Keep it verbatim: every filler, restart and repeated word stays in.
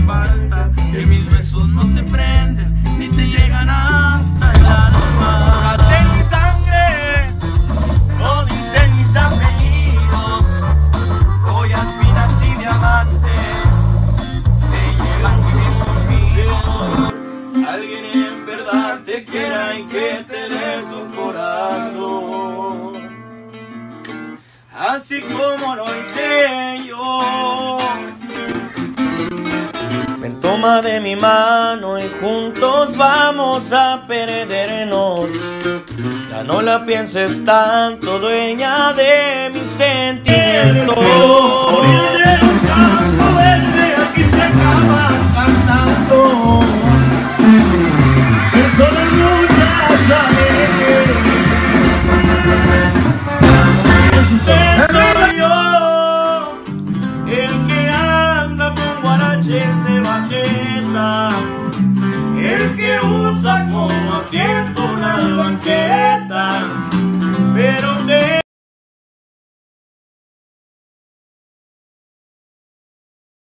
falta, que mis besos no te prenden ni te llegan hasta el alma. Horas en mi sangre, lo dicen mis apellidos, joyas finas y diamantes se llevan conmigo. Alguien en verdad te quiera y que te dé su corazón, así como lo hice yo. Ven, toma de mi mano y juntos vamos a perdernos. Ya no la pienses tanto, dueña de mis sentimientos. Orilla de un campo verde, aquí se acaba cantando. El sol es muchacha alegre. Este soy yo, el que anda con guaraches de baqueta, el que usa como asiento una banqueta, pero te